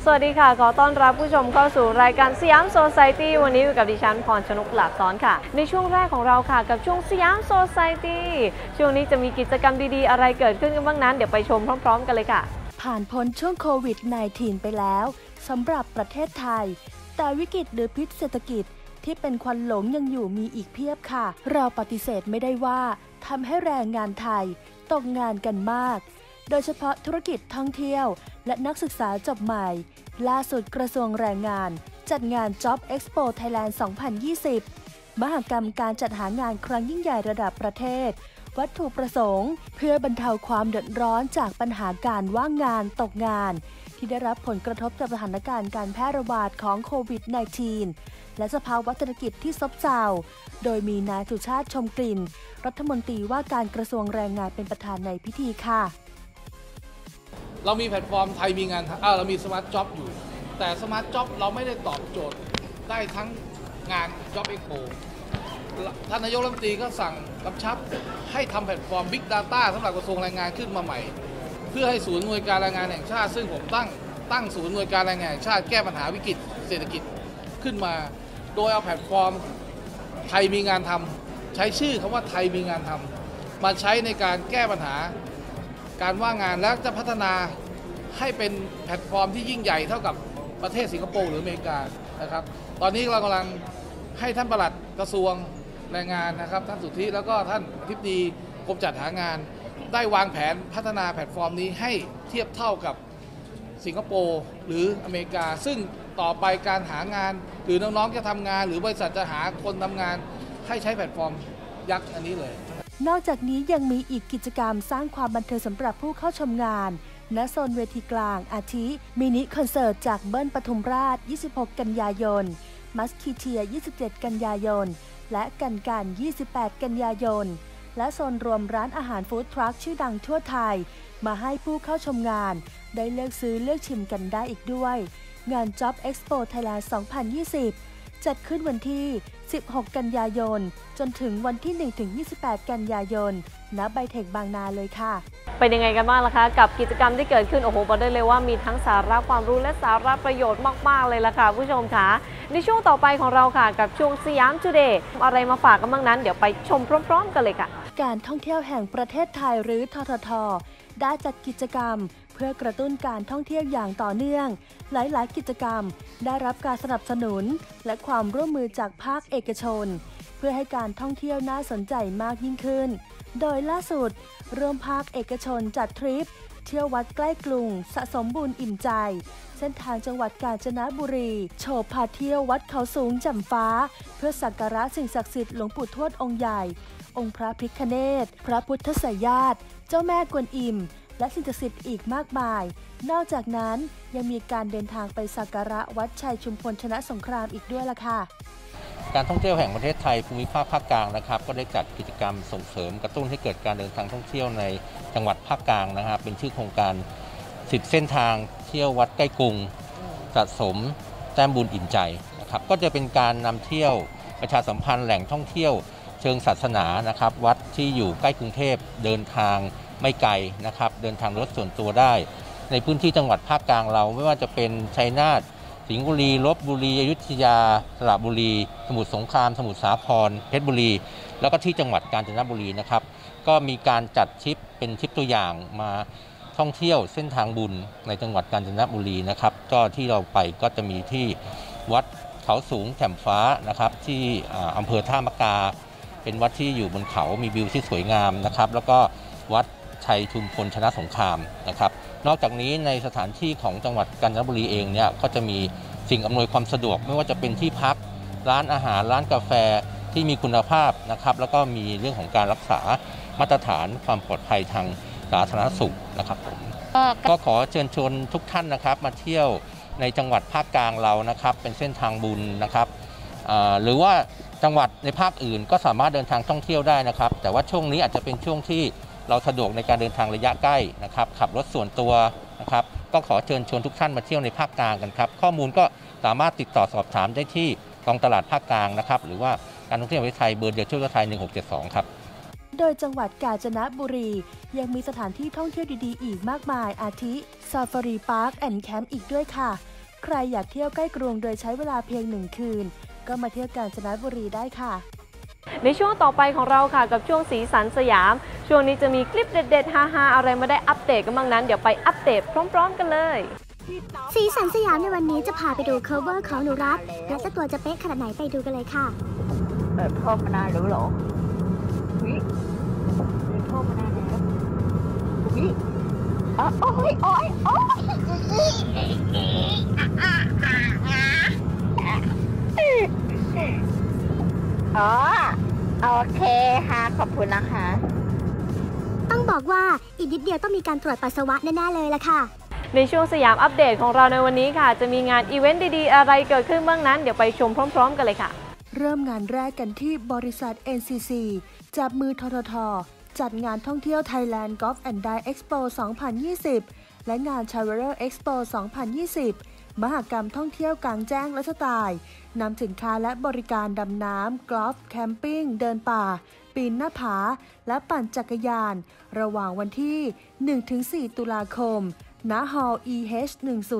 สวัสดีค่ะขอต้อนรับผู้ชมเข้าสู่รายการสยามโซไซตี้วันนี้อยู่กับดิฉันพรชนกหลาบซ้อนค่ะในช่วงแรกของเราค่ะกับช่วงสยามโซไซตี้ช่วงนี้จะมีกิจกรรมดีๆอะไรเกิดขึ้นกันบ้างนั้นเดี๋ยวไปชมพร้อมๆกันเลยค่ะผ่านพ้นช่วงโควิด -19 ไปแล้วสำหรับประเทศไทยแต่วิกฤตหรือพิษเศรษฐกิจที่เป็นควันหลงยังอยู่มีอีกเพียบค่ะเราปฏิเสธไม่ได้ว่าทำให้แรงงานไทยตกงานกันมากโดยเฉพาะธุรกิจท่องเที่ยวและนักศึกษาจบใหม่ล่าสุดกระทรวงแรงงานจัดงาน Job Expo Thailand 2020 มหกรรมการจัดหางานครั้งยิ่งใหญ่ระดับประเทศวัตถุประสงค์เพื่อบรรเทาความเดือดร้อนจากปัญหาการว่างงานตกงานที่ได้รับผลกระทบจากสถานการณ์การแพร่ระบาดของโควิด -19 และสภาวะเศรษฐกิจที่ซบเซาโดยมีนายสุชาติชมกลิ่นรัฐมนตรีว่าการกระทรวงแรงงานเป็นประธานในพิธีค่ะเรามีแพลตฟอร์มไทยมีงานเรามีสมาร์ทจ็อบอยู่แต่สมาร์ทจ็อบเราไม่ได้ตอบโจทย์ได้ทั้งงาน Job Expo ท่านนายกรัฐมนตรีก็สั่งกำชับให้ทำแพลตฟอร์ม Big Data สำหรับกระทรวงแรงงานขึ้นมาใหม่เพื่อให้ศูนย์หน่วยการแรงงานแห่งชาติซึ่งผมตั้งศูนย์หน่วยการแรงงานแห่งชาติแก้ปัญหาวิกฤตเศรษฐกิจขึ้นมาโดยเอาแพลตฟอร์มไทยมีงานทำใช้ชื่อคำว่าไทยมีงานทำมาใช้ในการแก้ปัญหาการว่างงานและจะพัฒนาให้เป็นแพลตฟอร์มที่ยิ่งใหญ่เท่ากับประเทศสิงคโปร์หรืออเมริกานะครับตอนนี้เรากำลังให้ท่านปลัดกระทรวงแรงงานนะครับท่านสุทธิแล้วก็ท่านอธิบดีกรมจัดหางานได้วางแผนพัฒนาแพลตฟอร์มนี้ให้เทียบเท่ากับสิงคโปร์หรืออเมริกาซึ่งต่อไปการหางานหรือน้องๆจะทำงานหรือบริษัทจะหาคนทำงานให้ใช้แพลตฟอร์มยักษ์อันนี้เลยนอกจากนี้ยังมีอีกกิจกรรมสร้างความบันเทิงสำหรับผู้เข้าชมงานณโซนเวทีกลางอาทิมินิคอนเสิร์ตจากเบิ้ลปทุมราช 26 กันยายน มัสคีเทีย 27 กันยายน และกัน 28 กันยายน และโซนรวมร้านอาหารฟู้ดทรัคชื่อดังทั่วไทยมาให้ผู้เข้าชมงานได้เลือกซื้อเลือกชิมกันได้อีกด้วยงาน Job Expo Thailand 2020 จัดขึ้นวันที่ 16 กันยายน จนถึงวันที่ 1-28 กันยายน ณ ไบเทคบางนาเลยค่ะเป็นยังไงกันบ้างล่ะคะกับกิจกรรมที่เกิดขึ้นโอ้โหบอกได้เลยว่ามีทั้งสาระความรู้และสาระประโยชน์มากๆเลยล่ะค่ะผู้ชมค่ะในช่วงต่อไปของเราค่ะกับช่วงสยามทูเดย์อะไรมาฝากกันบ้างนั้นเดี๋ยวไปชมพร้อมๆกันเลยค่ะการท่องเที่ยวแห่งประเทศไทยหรือททท.ได้จัดกิจกรรมเพื่อกระตุ้นการท่องเที่ยวอย่างต่อเนื่องหลายๆกิจกรรมได้รับการสนับสนุนและความร่วมมือจากภาคเอกชนเพื่อให้การท่องเที่ยวน่าสนใจมากยิ่งขึ้นโดยล่าสุดร่วมภาคเอกชนจัดทริปเที่ยววัดใกล้กรุงสะสมบุญอิ่มใจเส้นทางจังหวัดกาญจนบุรีโฉบพาเที่ยววัดเขาสูงแจ่มฟ้าเพื่อสักการะสิ่งศักดิ์สิทธิ์หลวงปู่ทวดองค์ใหญ่องค์พระพิฆเนศพระพุทธไสยญาติเจ้าแม่กวนอิมและสิ่งศักดิ์สิทธิ์อีกมากมายนอกจากนั้นยังมีการเดินทางไปสักการะวัดชัยชุมพลชนะสงครามอีกด้วยล่ะค่ะการท่องเที่ยวแห่งประเทศไทยภูมิภาคภาคกลางนะครับก็ได้จัดกิจกรรมส่งเสริมกระตุ้นให้เกิดการเดินทางท่องเที่ยวในจังหวัดภาคกลางนะครับเป็นชื่อโครงการ10เส้นทางเที่ยววัดใกล้กรุงสะสมแต้มบุญอิ่มใจนะครับก็จะเป็นการนำเที่ยวประชาสัมพันธ์แหล่งท่องเที่ยวเชิงศาสนานะครับวัดที่อยู่ใกล้กรุงเทพเดินทางไม่ไกลนะครับเดินทางรถส่วนตัวได้ในพื้นที่จังหวัดภาคกลางเราไม่ว่าจะเป็นชัยนาทสิงห์บุรีลพบุรีอยุธยาสระบุรีสมุทรสงครามสมุทรสาครเพชรบุรีแล้วก็ที่จังหวัดกาญจนบุรีนะครับก็มีการจัดทริปเป็นทริปตัวอย่างมาท่องเที่ยวเส้นทางบุญในจังหวัดกาญจนบุรีนะครับก็ที่เราไปก็จะมีที่วัดเขาสูงแจ่มฟ้านะครับที่อำเภอท่ามะกาเป็นวัดที่อยู่บนเขามีวิวที่สวยงามนะครับแล้วก็วัดชัยชุมพลชนะสงครามนะครับนอกจากนี้ในสถานที่ของจังหวัดกาญจนบุรีเองเนี่ยก็จะมีสิ่งอำนวยความสะดวกไม่ว่าจะเป็นที่พักร้านอาหารร้านกาแฟที่มีคุณภาพนะครับแล้วก็มีเรื่องของการรักษามาตรฐานความปลอดภัยทางสาธารณสุขนะครับผมก็ขอเชิญชวนทุกท่านนะครับมาเที่ยวในจังหวัดภาคกลางเรานะครับเป็นเส้นทางบุญนะครับหรือว่าจังหวัดในภาคอื่นก็สามารถเดินทางท่องเที่ยวได้นะครับแต่ว่าช่วงนี้อาจจะเป็นช่วงที่เราสะดวกในการเดินทางระยะใกล้นะครับขับรถส่วนตัวนะครับก็ขอเชิญชวนทุกท่านมาเที่ยวในภาคกลางกันครับข้อมูลก็สามารถติดต่อสอบถามได้ที่กองตลาดภาคกลางนะครับหรือว่าการท่องเที่ยวแห่งประเทศไทยเบอร์เดียวช่วยทั่วไทย1672ครับโดยจังหวัดกาญจนบุรียังมีสถานที่ท่องเที่ยวดีๆอีกมากมายอาทิซาฟารีพาร์คแอนด์แคมป์อีกด้วยค่ะใครอยากเที่ยวใกล้กรุงโดยใช้เวลาเพียง1 คืนก็มาเที่ยวกาญจนบุรีได้ค่ะในช่วงต่อไปของเราค่ะกับช่วงสีสันสยามช่วงนี้จะมีคลิปเด็ดๆฮาๆอะไรมาได้อัปเดตกันบ้างนั้นเดี๋ยวไปอัปเดตพร้อมๆกันเลยสีสันสยามในวันนี้จะพาไปดู cover ของหนูรัตและเจ้าตัวจะเป๊ะขนาดไหนไปดูกันเลยค่ะพ่อมานานหรือหรอพ่อมานานแล้วโอ้ยโอเคค่ะขอบคุณนะคะต้องบอกว่าอีกนิดเดียวต้องมีการตรวจปัสสาวะแน่ๆเลยล่ะค่ะในช่วงสยามอัปเดตของเราในวันนี้ค่ะจะมีงานอีเวนต์ดีๆอะไรเกิดขึ้นบ้างนั้นเดี๋ยวไปชมพร้อมๆกันเลยค่ะเริ่มงานแรกกันที่บริษัท NCC จับมือททท.จัดงานท่องเที่ยว Thailand Golf and Dive Expo 2020 และงาน Traveler Expo 2020 มหกรรมท่องเที่ยวกลางแจ้งและสไตล์นำสินค้าและบริการดำน้ำกอล์ฟแคมปิ้งเดินป่าปีนหน้าผาและปั่นจักรยานระหว่างวันที่ 1-4 ตุลาคมณ Hall EH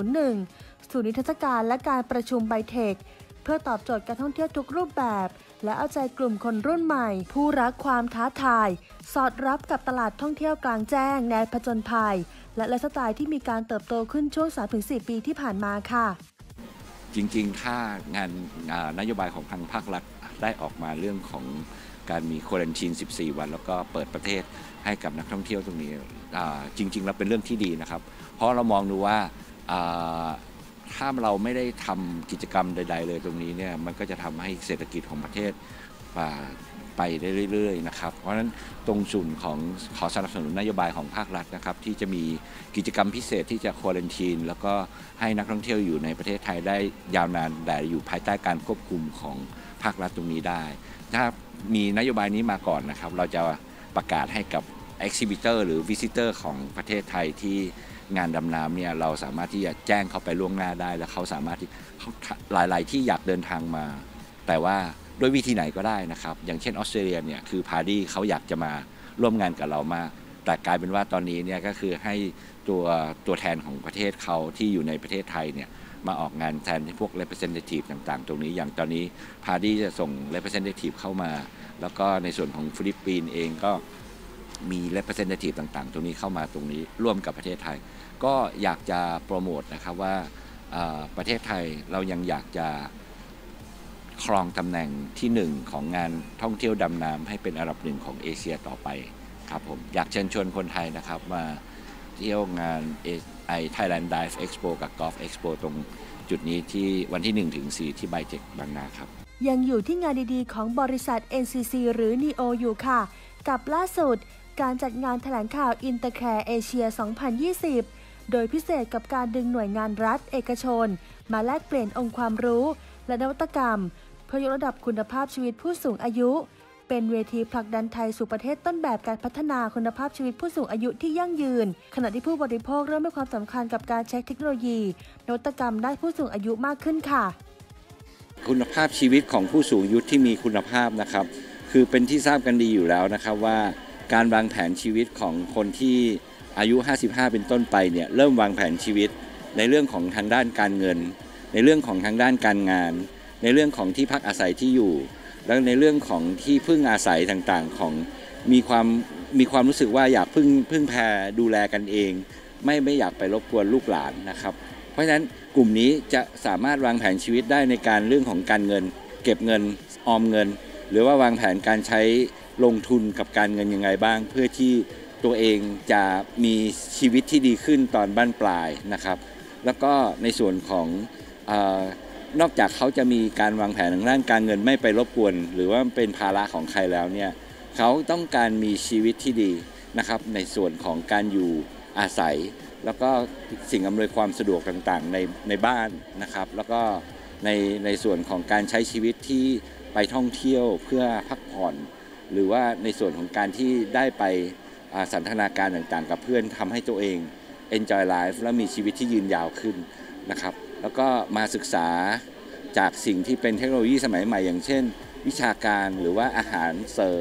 101ศูนย์นิทรรศการและการประชุมไบเทคเพื่อตอบโจทย์การท่องเที่ยวทุกรูปแบบและเอาใจกลุ่มคนรุ่นใหม่ผู้รักความท้าทายสอดรับกับตลาดท่องเที่ยวกลางแจ้งแนวผจญภัยและไลฟ์สไตล์ที่มีการเติบโตขึ้นช่วง 3-4 ปีที่ผ่านมาค่ะจริงๆถ้างานนโยบายของทางภาครัฐได้ออกมาเรื่องของการมีควอรันทีน 14 วันแล้วก็เปิดประเทศให้กับนักท่องเที่ยวตรงนี้จริงๆแล้วเป็นเรื่องที่ดีนะครับเพราะเรามองดูว่าถ้าเราไม่ได้ทำกิจกรรมใดๆเลยตรงนี้เนี่ยมันก็จะทำให้เศรษฐกิจของประเทศไปได้เรื่อยๆนะครับเพราะฉะนั้นตรงส่วนของขอสนับสนุนนโยบายของภาครัฐนะครับที่จะมีกิจกรรมพิเศษที่จะควอรันทีนแล้วก็ให้นักท่องเที่ยวอยู่ในประเทศไทยได้ยาวนานแต่อยู่ภายใต้การควบคุมของภาครัฐตรงนี้ได้ถ้ามีนโยบายนี้มาก่อนนะครับเราจะประกาศให้กับ exhibitor หรือ visitor ของประเทศไทยที่งานดำน้ำเนี่ยเราสามารถที่จะแจ้งเขาไปล่วงหน้าได้และเขาสามารถที่หลายๆที่อยากเดินทางมาแต่ว่าด้วยวิธีไหนก็ได้นะครับอย่างเช่นออสเตรเลียเนี่ยคือพาร์ตี้เขาอยากจะมาร่วมงานกับเรามากแต่กลายเป็นว่าตอนนี้เนี่ยก็คือให้ตัวแทนของประเทศเขาที่อยู่ในประเทศไทยเนี่ยมาออกงานแทนพวก representative ต่างๆตรงนี้อย่างตอนนี้พาร์ตี้จะส่ง representative เข้ามาแล้วก็ในส่วนของฟิลิปปินส์เองก็มี representative ต่างๆตรงนี้เข้ามาตรงนี้ร่วมกับประเทศไทยก็อยากจะโปรโมทนะครับว่าประเทศไทยเรายังอยากจะครองตำแหน่งที่1ของงานท่องเที่ยวดำน้ำให้เป็นอันดับ1ของเอเชียต่อไปครับผมอยากเชิญชวนคนไทยนะครับมาเที่ยวงานThailand Dive Expo กับ Golf Expo ตรงจุดนี้ที่วันที่ 1-4 ที่ไบเทคบางนาครับยังอยู่ที่งานดีๆของบริษัท NCC หรือ NEO อยู่ค่ะกับล่าสุดการจัดงานแถลงข่าว Intercare Asia 2020 โดยพิเศษกับการดึงหน่วยงานรัฐเอกชนมาแลกเปลี่ยนองค์ความรู้และนวัตกรรมเพื่อยกระดับคุณภาพชีวิตผู้สูงอายุเป็นเวทีผลักดันไทยสู่ประเทศต้นแบบการพัฒนาคุณภาพชีวิตผู้สูงอายุที่ยั่งยืนขณะที่ผู้บริโภคเริ่มให้ความสำคัญกับการใช้เทคโนโลยีนวัตกรรมด้านผู้สูงอายุมากขึ้นค่ะคุณภาพชีวิตของผู้สูงอายุที่มีคุณภาพนะครับคือเป็นที่ทราบกันดีอยู่แล้วนะครับว่าการวางแผนชีวิตของคนที่อายุ55เป็นต้นไปเนี่ยเริ่มวางแผนชีวิตในเรื่องของทางด้านการเงินในเรื่องของทางด้านการงานในเรื่องของที่พักอาศัยที่อยู่แล้วในเรื่องของที่พึ่งอาศัยต่างๆของมีความรู้สึกว่าอยากพึ่งแพรดูแลกันเองไม่อยากไปรบกวนลูกหลานนะครับเพราะฉะนั้นกลุ่มนี้จะสามารถวางแผนชีวิตได้ในการเรื่องของการเงินเก็บเงินออมเงินหรือว่าวางแผนการใช้ลงทุนกับการเงินยังไงบ้างเพื่อที่ตัวเองจะมีชีวิตที่ดีขึ้นตอนบั้นปลายนะครับแล้วก็ในส่วนของนอกจากเขาจะมีการวางแผนทางด้านการเงินไม่ไปรบกวนหรือว่าเป็นภาระของใครแล้วเนี่ยเขาต้องการมีชีวิตที่ดีนะครับในส่วนของการอยู่อาศัยแล้วก็สิ่งอำนวยความสะดวกต่างๆในบ้านนะครับแล้วก็ในส่วนของการใช้ชีวิตที่ไปท่องเที่ยวเพื่อพักผ่อนหรือว่าในส่วนของการที่ได้ไปสันทนาการต่างๆกับเพื่อนทำให้ตัวเอง enjoy life และมีชีวิตที่ยืนยาวขึ้นนะครับแล้วก็มาศึกษาจากสิ่งที่เป็นเทคโนโลยีสมัยใหม่อย่างเช่นวิชาการหรือว่าอาหารเสริม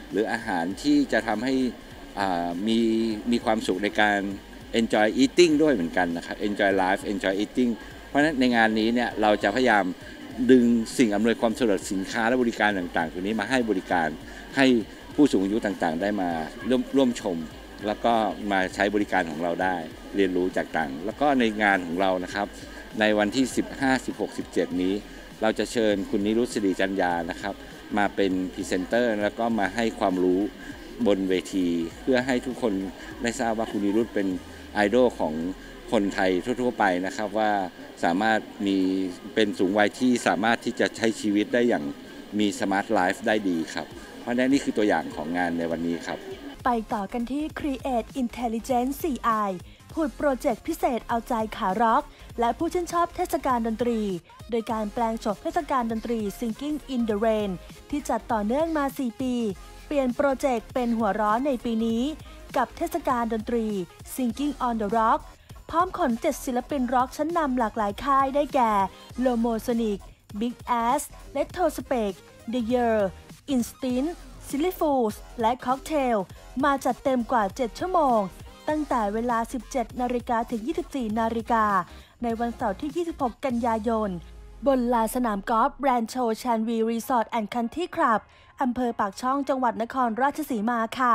หรืออาหารที่จะทำให้มีความสุขในการ enjoy eating ด้วยเหมือนกันนะครับ enjoy life enjoy eating เพราะฉะนั้นในงานนี้เนี่ยเราจะพยายามดึงสิ่งอำนวยความสะดวกสินค้าและบริการต่างๆตัวนี้มาให้บริการให้ผู้สูงอายุต่างๆได้มาร่วมชมแล้วก็มาใช้บริการของเราได้เรียนรู้จากต่างแล้วก็ในงานของเรานะครับในวันที่15 16 17นี้เราจะเชิญคุณนิรุต ศิริจัญญานะครับมาเป็นพรีเซนเตอร์แล้วก็มาให้ความรู้บนเวทีเพื่อให้ทุกคนได้ทราบว่าคุณนิรุตเป็นไอดอลของคนไทยทั่วๆไปนะครับว่าสามารถเป็นสูงวัยที่สามารถที่จะใช้ชีวิตได้อย่างมีสมาร์ทไลฟ์ได้ดีครับเพราะฉะนั้นนี่คือตัวอย่างของงานในวันนี้ครับไปต่อกันที่ Create Intelligence CI ผุดโปรเจกต์พิเศษเอาใจขาร็อกและผู้ชื่นชอบเทศกาลดนตรีโดยการแปลงโฉมเทศกาลดนตรี Singing in the Rain ที่จัดต่อเนื่องมา 4 ปีเปลี่ยนโปรเจกต์เป็นหัวร้อนในปีนี้กับเทศกาลดนตรี Singing on the Rock พร้อมขน7ศิลปินร็อกชั้นนำหลากหลายค่ายได้แก่ Lomosonic, Big Ass, Retrospect, The Year, Instinct, Silly Fools และ Cocktail มาจัดเต็มกว่า 7 ชั่วโมงตั้งแต่เวลา 17 นาฬิกาถึง 24 นาฬิกาในวันเสาร์ที่ 26 กันยายนบนลานสนามกอล์ฟแบรนด์โชว์ชันวีรีสอร์ทแอนด์คันทรีคลับอำเภอปากช่องจังหวัดนครราชสีมาค่ะ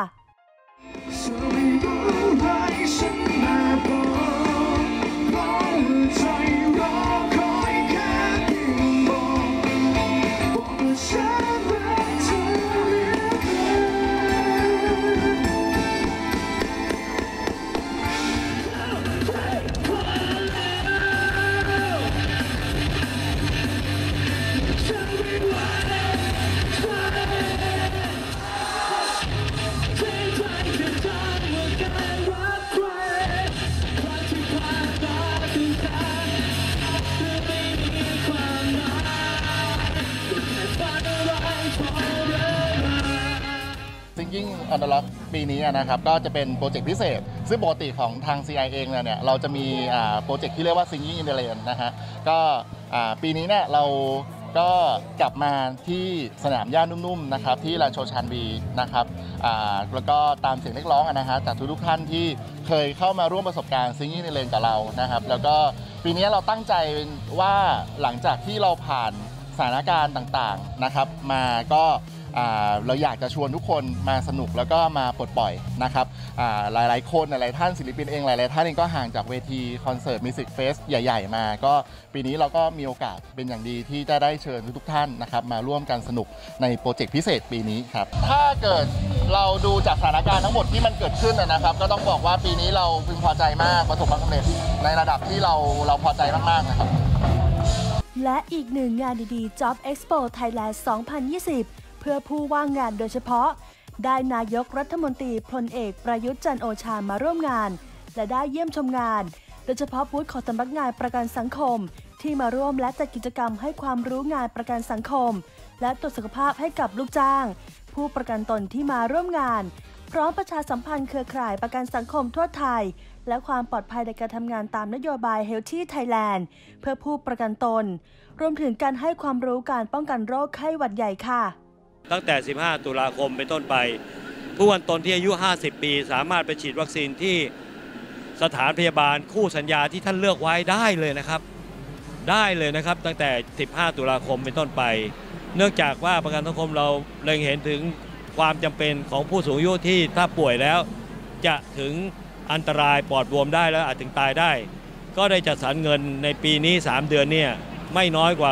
Singing on the Rock ปีนี้นะครับก็จะเป็นโปรเจกต์พิเศษซึ่งปกติของทาง CI เองเนี่ยเราจะมีโปรเจกต์ที่เรียกว่า Singing in the Rain นะฮะก็ปีนี้เนี่ยเราก็กลับมาที่สนามหญ้านุ่มๆนะครับที่ลานโชว์ชันวีนะครับแล้วก็ตามเสียงเรียกร้องนะฮะจากทุกท่านที่เคยเข้ามาร่วมประสบการณ์ Singing in the Rain กับเรานะครับแล้วก็ปีนี้เราตั้งใจว่าหลังจากที่เราผ่านสถานการณ์ต่างๆนะครับมาก็เราอยากจะชวนทุกคนมาสนุกแล้วก็มาปลดปล่อยนะครับหลายๆคนหลายๆท่านศิลปินเองหลายๆท่านเองก็ห่างจากเวทีคอนเสิร์ตมิวสิกเฟสใหญ่ๆมาก็ปีนี้เราก็มีโอกาสเป็นอย่างดีที่จะได้เชิญทุกท่านนะครับมาร่วมกันสนุกในโปรเจกต์พิเศษปีนี้ครับถ้าเกิดเราดูจากสถานการณ์ทั้งหมดที่มันเกิดขึ้นนะครับก็ต้องบอกว่าปีนี้เราพึงพอใจมากประสบความสำเร็จในระดับที่เราพอใจมากๆนะครับและอีกหนึ่งงานดีๆ Job Expo Thailand 2020เพื่อผู้ว่างงานโดยเฉพาะได้นายกรัฐมนตรีพลเอกประยุทธ์จันทร์โอชามาร่วมงานและได้เยี่ยมชมงานโดยเฉพาะบูธของสำนักงานประกันสังคมที่มาร่วมและจัดกิจกรรมให้ความรู้งานประกันสังคมและตรวจสุขภาพให้กับลูกจ้างผู้ประกันตนที่มาร่วมงานพร้อมประชาสัมพันธ์เครือข่ายประกันสังคมทั่วไทยและความปลอดภัยในการทำงานตามนโยบาย Healthy Thailand เพื่อผู้ประกันตนรวมถึงการให้ความรู้การป้องกันโรคไข้หวัดใหญ่ค่ะตั้งแต่ 15 ตุลาคมเป็นต้นไปผู้ประกันตนที่อายุ 50 ปีสามารถไปฉีดวัคซีนที่สถานพยาบาลคู่สัญญาที่ท่านเลือกไว้ได้เลยนะครับตั้งแต่ 15 ตุลาคมเป็นต้นไปเนื่องจากว่าประกันสังคมเราเล็งเห็นถึงความจำเป็นของผู้สูงอายุที่ถ้าป่วยแล้วจะถึงอันตรายปอดบวมได้แล้วอาจถึงตายได้ก็ได้จัดสรรเงินในปีนี้3 เดือนเนี่ยไม่น้อยกว่า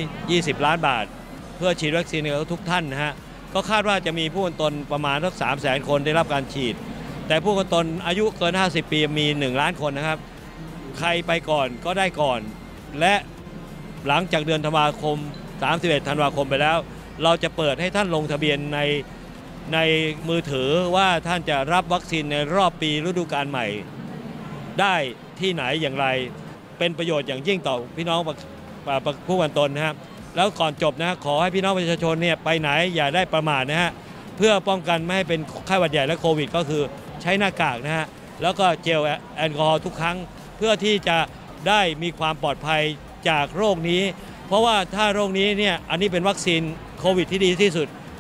120 ล้านบาทเพื่อฉีดวัคซีนให้กับทุกท่านนะฮะก็คาดว่าจะมีผู้ประกันตนประมาณสัก 300,000 คนได้รับการฉีดแต่ผู้ประกันตนอายุเกิน 50 ปีมี 1 ล้านคนนะครับใครไปก่อนก็ได้ก่อนและหลังจากเดือนธันวาคม31 ธันวาคมไปแล้วเราจะเปิดให้ท่านลงทะเบียนในมือถือว่าท่านจะรับวัคซีนในรอบปีฤดูกาลใหม่ได้ที่ไหนอย่างไรเป็นประโยชน์อย่างยิ่งต่อพี่น้องผู้ประกันตนนะครับแล้วก่อนจบนะขอให้พี่น้องประชาชนเนี่ยไปไหนอย่าได้ประมาทนะฮะเพื่อป้องกันไม่ให้เป็นไข้หวัดใหญ่และโควิดก็คือใช้หน้ากากนะฮะแล้วก็เจลแอลกอฮอล์ทุกครั้งเพื่อที่จะได้มีความปลอดภัยจากโรคนี้เพราะว่าถ้าโรคนี้เนี่ยอันนี้เป็นวัคซีนโควิดที่ดีที่สุด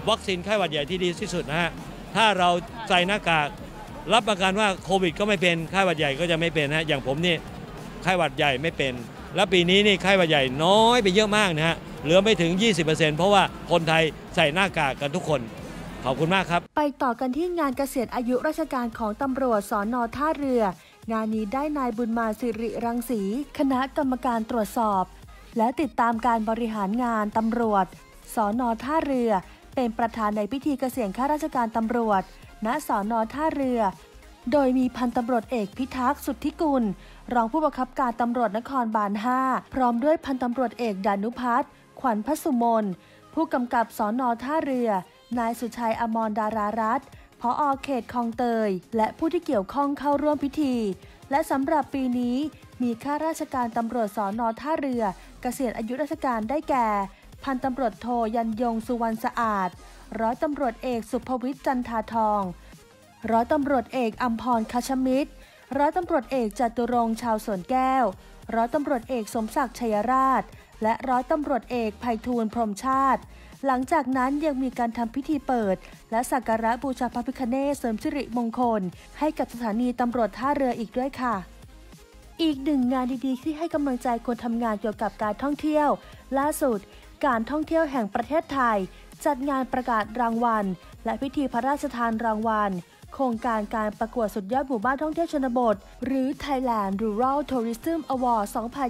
วัคซีนไข้หวัดใหญ่ที่ดีที่สุดนะฮะถ้าเราใส่หน้ากากรับประกันว่าโควิดก็ไม่เป็นไข้หวัดใหญ่ก็จะไม่เป็นฮะอย่างผมนี่ไข้หวัดใหญ่ไม่เป็นแล้วปีนี้นี่ไข้หวัดใหญ่น้อยไปเยอะมากนะฮะเหลือไม่ถึง 20% เพราะว่าคนไทยใส่หน้ากากกันทุกคนขอบคุณมากครับไปต่อกันที่งานเกษียณอายุราชการของตำรวจสน.ท่าเรืองานนี้ได้นายบุญมาสิริรังสีคณะกรรมการตรวจสอบและติดตามการบริหารงานตำรวจสน.ท่าเรือเป็นประธานในพิธีเกษียณข้าราชการตำรวจณสน.ท่าเรือโดยมีพันตำรวจเอกพิทักษ์สุทธิกุลรองผู้บังคับการตำรวจนครบาล 5พร้อมด้วยพันตำรวจเอกดานุพัฒน์ขวัญพสุมนผู้กำกับสน.ท่าเรือนายสุชัยอมรดารารัตน์ผอ.เขตคลองเตยและผู้ที่เกี่ยวข้องเข้าร่วมพิธีและสำหรับปีนี้มีข้าราชการตำรวจสน.ท่าเรือเกษียณอายุราชการได้แก่พันตำรวจโทยันยงสุวรรณสะอาดร้อยตำรวจเอกสุภวิทย์จันทาทองร้อยตำรวจเอกอัมพรคชมิตรร้อยตำรวจเอกจตุรงค์ชาวสวนแก้วร้อยตำรวจเอกสมศักดิ์ชัยราชและร้อยตำรวจเอกไพฑูรย์พรหมชาติหลังจากนั้นยังมีการทำพิธีเปิดและสักการะบูชาพระพิฆเนศเสริมสิริมงคลให้กับสถานีตำรวจท่าเรืออีกด้วยค่ะอีกหนึ่งงานดีๆที่ให้กำลังใจคนทำงานเกี่ยวกับการท่องเที่ยวล่าสุดการท่องเที่ยวแห่งประเทศไทยจัดงานประกาศรางวัลและพิธีพระราชทานรางวัลโครงการการประกวดสุดยอดหมู่บ้านท่องเที่ยวชนบทหรือ Thailand Rural Tourism Award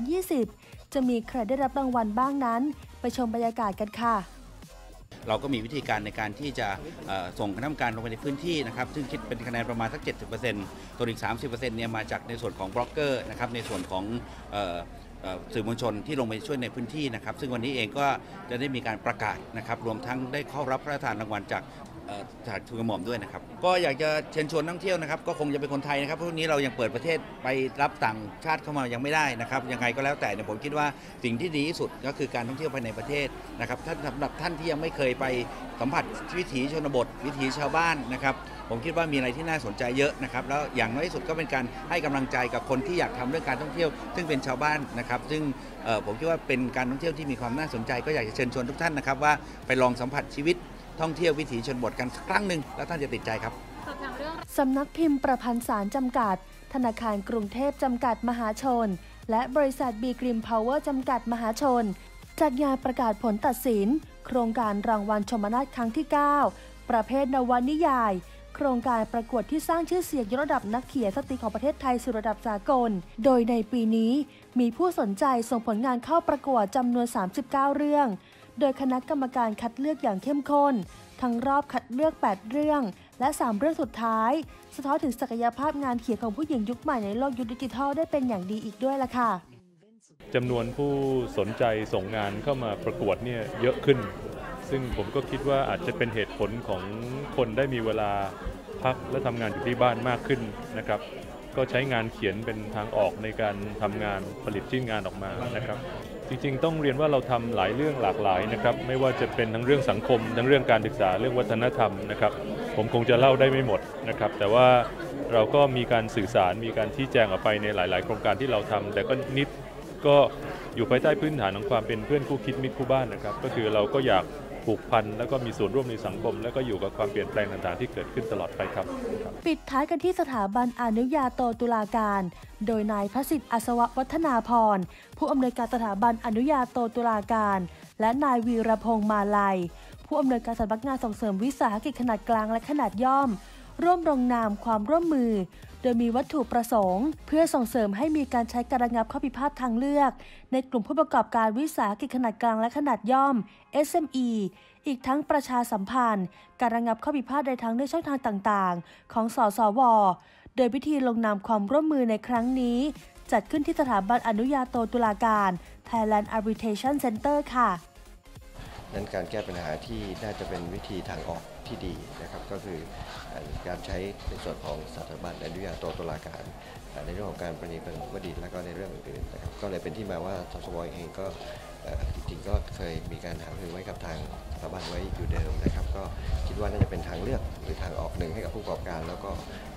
2020 จะมีใครได้รับรางวัลบ้างนั้นไปชมบรรยากาศกันค่ะเราก็มีวิธีการในการที่จะส่งคณะกรรมการลงไปในพื้นที่นะครับซึ่งคิดเป็นคะแนนประมาณสัก 70% ตัวอีก 30% เนี่ยมาจากในส่วนของบล็อกเกอร์นะครับในส่วนของสื่อมวลชนที่ลงไปช่วยในพื้นที่นะครับซึ่งวันนี้เองก็จะได้มีการประกาศนะครับรวมทั้งได้เข้ารับพระราชทานรางวัลจากทูลกระหม่อมด้วยนะครับก็อยากจะเชิญชวนนักท่องเที่ยวนะครับก็คงจะเป็นคนไทยนะครับเพราะวันนี้เรายังเปิดประเทศไปรับต่างชาติเข้ามายังไม่ได้นะครับยังไงก็แล้วแต่ผมคิดว่าสิ่งที่ดีที่สุดก็คือการท่องเที่ยวภายในประเทศนะครับสำหรับท่านที่ยังไม่เคยไปสัมผัสวิถีชนบทวิถีชาวบ้านนะครับผมคิดว่ามีอะไรที่น่าสนใจเยอะนะครับแล้วอย่างน้อยที่สุดก็เป็นการให้กำลังใจกับคนที่อยากทำเรื่องการท่องเที่ยวซึ่งเป็นชาวบ้านนะครับซึ่งผมคิดว่าเป็นการท่องเที่ยวที่มีความน่าสนใจก็อยากจะเชิญชวนทุกท่านนะครับว่าไปลองสัมผัสชีวิตท่องเที่ยววิถีชนบทกันสักครั้งหนึ่งแล้วท่านจะติดใจครับสำนักพิมพ์ประพันธ์สารจำกัดธนาคารกรุงเทพจำกัดมหาชนและบริษัทบีกริมพาวเวอร์จำกัดมหาชนจัดงานประกาศผลตัดสินโครงการรางวัลชมนาทครั้งที่ 9 ประเภทนวนิยายโครงการประกวดที่สร้างชื่อเสียงยกระดับนักเขียนสตรีของประเทศไทยสู่ระดับสากลโดยในปีนี้มีผู้สนใจส่งผลงานเข้าประกวดจำนวน39เรื่องโดยคณะกรรมการคัดเลือกอย่างเข้มข้นทั้งรอบคัดเลือก8เรื่องและ3เรื่องสุดท้ายสะท้อนถึงศักยภาพงานเขียนของผู้หญิงยุคใหม่ในโลกยุคดิจิทัลได้เป็นอย่างดีอีกด้วยล่ะค่ะจำนวนผู้สนใจส่งงานเข้ามาประกวดเนี่ยเยอะขึ้นซึ่งผมก็คิดว่าอาจจะเป็นเหตุผลของคนได้มีเวลาพักและทำงานอยู่ที่บ้านมากขึ้นนะครับก็ใช้งานเขียนเป็นทางออกในการทำงานผลิตชิ้นงานออกมานะครับจริงๆต้องเรียนว่าเราทำหลายเรื่องหลากหลายนะครับไม่ว่าจะเป็นทั้งเรื่องสังคมทั้งเรื่องการศึกษาเรื่องวัฒนธรรมนะครับผมคงจะเล่าได้ไม่หมดนะครับแต่ว่าเราก็มีการสื่อสารมีการชี้แจงออกไปในหลายๆโครงการที่เราทำแต่ก็นิดก็อยู่ภายใต้พื้นฐานของความเป็นเพื่อนคู่คิดมิตรคู่บ้านนะครับก็คือเราก็อยากผูกพันแล้วก็มีส่วนร่วมในสังคมแล้วก็อยู่กับความเปลี่ยนแปลงต่างๆที่เกิดขึ้นตลอดไปครับปิดท้ายกันที่สถาบันอนุญาโตตุลาการโดยนายพระสิทธิ์อัศววัฒนาพรผู้อำนวยการสถาบันอนุญาโตตุลาการและนายวีรพงษ์มาลัยผู้อำนวยการสำนักงานส่งเสริมวิสาหกิจขนาดกลางและขนาดย่อมร่วมลงนามความร่วมมือโดยมีวัตถุประสงค์เพื่อส่งเสริมให้มีการใช้การระงับข้อพิพาททางเลือกในกลุ่มผู้ประกอบการวิสาหกิจขนาดกลางและขนาดย่อม SME อีกทั้งประชาสัมพันธ์การระงับข้อพิพาทโดยทางด้วยช่องทางต่างๆของสสว.โดยพิธีลงนามความร่วมมือในครั้งนี้จัดขึ้นที่สถาบันอนุญาโตตุลาการ Thailand Arbitration Center ค่ะนั้นการแก้ปัญหาที่น่าจะเป็นวิธีทางออกที่ดีนะครับก็คือการใช้ในส่วนของสถาบันอนุญาโตตุลาการในเรื่องของการประนีประนอมคดีและก็ในเรื่องอื่นๆนะครับก็เลยเป็นที่มาว่าสสว.เองก็จริงๆก็เคยมีการหารือไว้กับทางสถาบันไว้อยู่เดิมนะครับก็คิดว่าน่าจะเป็นทางเลือกหรือทางออกหนึ่งให้กับผู้ประกอบการแล้วก็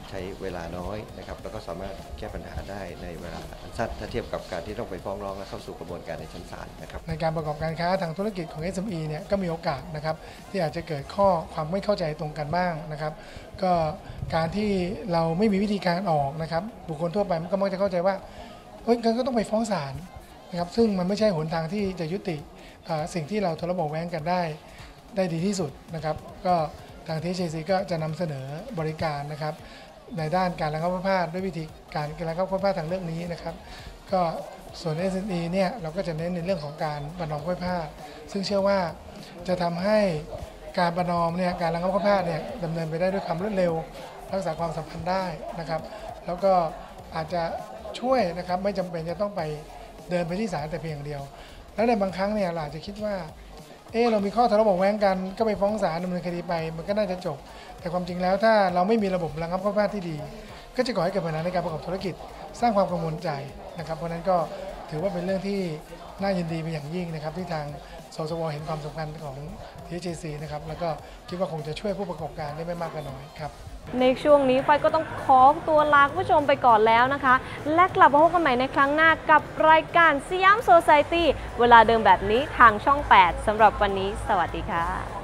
ใช้เวลาน้อยนะครับแล้วก็สามารถแก้ปัญหาได้ในเวลาสั้นถ้าเทียบกับการที่ต้องไปฟ้องร้องและเข้าสู่กระบวนการในชั้นศาลนะครับในการประกอบการค้าทางธุรกิจของ SME เนี่ยก็มีโอกาสนะครับที่อาจจะเกิดความไม่เข้าใจตรงกันบ้างนะครับก็การที่เราไม่มีวิธีการออกนะครับบุคคลทั่วไปมันก็มักจะเข้าใจว่าก็ต้องไปฟ้องศาลนะครับซึ่งมันไม่ใช่หนทางที่จะยุติสิ่งที่เราทะเลาะเบาะแว้งกันได้ดีที่สุดนะครับก็ทาง THC ก็จะนำเสนอบริการนะครับในด้านการระงับข้อพิพาทด้วยวิธีการระงับข้อพิพาททางเรื่องนี้นะครับก็ส่วน SME เนี่ยเราก็จะเน้นในเรื่องของการประนอมข้อพิพาทซึ่งเชื่อว่าจะทำให้การประนอมเนี่ยการระงับข้อพิพาทเนี่ยดำเนินไปได้ด้วยความรวดเร็วรักษาความสัมพันธ์ได้นะครับแล้วก็อาจจะช่วยนะครับไม่จำเป็นจะต้องไปเดินไปที่ศาลแต่เพียงอย่างเดียวแล้วในบางครั้งเนี่ยเราอาจจะคิดว่าเรามีข้อทะเลาะเบาะแว้งกันก็ไปฟ้องศาลดำเนินคดีไปมันก็น่าจะจบแต่ความจริงแล้วถ้าเราไม่มีระบบระงับข้อพิพาทที่ดีก็จะก่อให้เกิดปัญหาในการประกอบธุรกิจสร้างความกังวลใจนะครับเพราะนั้นก็ถือว่าเป็นเรื่องที่น่ายินดีเป็นอย่างยิ่งนะครับที่ทางสสว.เห็นความสำคัญของ THC นะครับแล้วก็คิดว่าคงจะช่วยผู้ประกอบการได้ไม่มากก็น้อยครับในช่วงนี้ไฟก็ต้องขอตัวลาคุณผู้ชมไปก่อนแล้วนะคะและกลับมาพบกันใหม่ในครั้งหน้ากับรายการสยามโซไซตี้เวลาเดิมแบบนี้ทางช่อง 8สำหรับวันนี้สวัสดีค่ะ